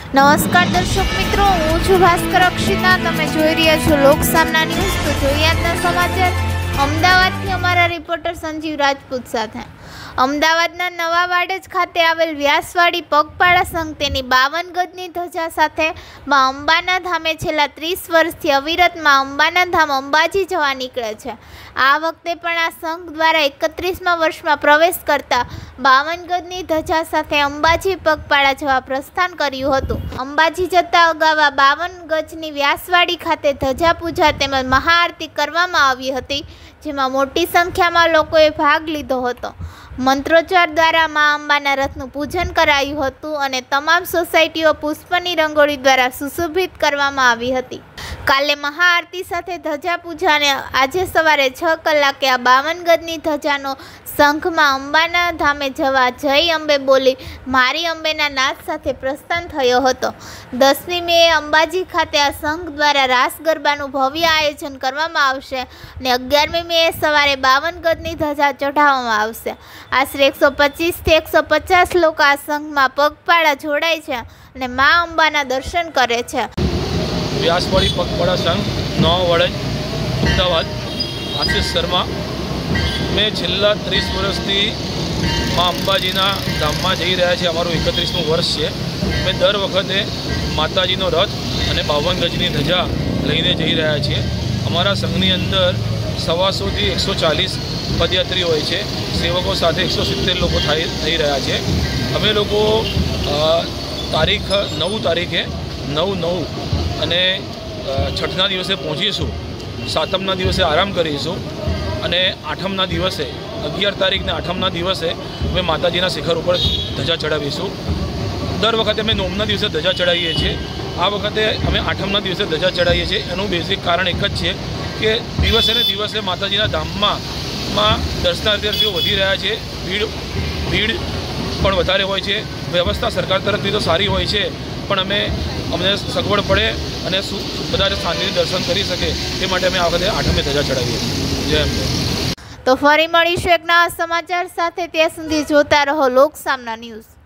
નમસ્કાર દર્શક મિત્રો, હું છું ભાસ્કર અક્ષિતા. તમે જોઈ રહ્યા છો લોકસામના ન્યૂઝ. તો જોઈએ આજના સમાચાર અમદાવાદથી અમારા રિપોર્ટર સંજીવ રાજપૂત સાથે. અમદાવાદના નવા વાડજ ખાતે આવેલ વ્યાસવાડી પગપાળા સંઘ તેની 52 ગજની ધજા સાથે માં અંબાના ધામે છેલ્લા 30 વર્ષથી અવિરત માં અંબાના ધામ અંબાજી જવા નીકળે છે. આ વખતે પણ આ સંઘ દ્વારા 31મા વર્ષમાં પ્રવેશ કરતા 52 ગજની ધજા સાથે અંબાજી પગપાળા જવા પ્રસ્થાન કર્યું હતું. અંબાજી જતા અગાઉ 52 ગજની વ્યાસવાડી ખાતે ધજા પૂજા તેમજ મહાઆરતી કરવામાં આવી હતી, જેમાં મોટી સંખ્યામાં લોકોએ ભાગ લીધો હતો. મંત્રોચ્ચાર દ્વારા મા અંબાના રથનું પૂજન કરાયું હતું અને તમામ સોસાયટીઓ પુષ્પની રંગોળી દ્વારા સુશોભિત કરવામાં આવી હતી. કાલે મહાઆરતી સાથે ધજા પૂજા અને આજે સવારે 6 કલાકે આ 52 ગજની ધજાનો સંઘમાં અંબાના ધામે જવા જય અંબે બોલી મારી અંબેના નાદ સાથે પ્રસ્થાન થયો હતો. 10મી મે અંબાજી ખાતે આ સંઘ દ્વારા રાસ ગરબાનું ભવ્ય આયોજન કરવામાં આવશે અને 11મી મે સવારે 52 ગજની ધજા ચઢાવવામાં આવશે. આશરે 125 થી 150 લોકો આ સંઘમાં પગપાળા જોડાય છે અને મા અંબાના દર્શન કરે છે. વ્યાસવાડી પગપાળા સંઘ નવા વાડજ અમદાવાદ, આશીષ શર્મા. મેં છેલ્લા 30 વર્ષથી મા અંબાજીના ધામમાં જઈ રહ્યા છે. અમારું 31મું વર્ષ છે. અમે દર વખતે માતાજીનો રથ અને 52 ગજની ધજા લઈને જઈ રહ્યા છીએ. અમારા સંઘની અંદર 125 થી 140 પદયાત્રી હોય છે. સેવકો સાથે 170 લોકો થઈ રહ્યા છે. અમે લોકો તારીખ 9 તારીખે 9/9 અને 6ના દિવસે પહોંચીશું. 7મના દિવસે આરામ કરીશું અને 8મના દિવસે 11 તારીખને 8મના દિવસે અમે માતાજીના શિખર ઉપર ધજા ચડાવીશું. દર વખતે અમે 9મના દિવસે ધજા ચડાવીએ છીએ. આ વખતે અમે 8મના દિવસે ધજા ચડાવીએ છીએ. એનું બેઝિક કારણ એક જ છે કે દિવસે ને દિવસે માતાજીના ધામમાં દર્શનાર્થીઓ વધી રહ્યા છે. ભીડ પણ વધારે હોય છે. વ્યવસ્થા સરકાર તરફથી તો સારી હોય છે, પણ અમને સગવડ પડે અને વધારે શાંતિથી દર્શન કરી શકે તે માટે અમે આ વખતે 8મે ધજા ચડાવીએ છીએ. જય અંબે. તો ફરી મળીશું એક નવા સમાચાર સાથે. ત્યાં સુધી જોતા રહો લોકસામના ન્યૂઝ.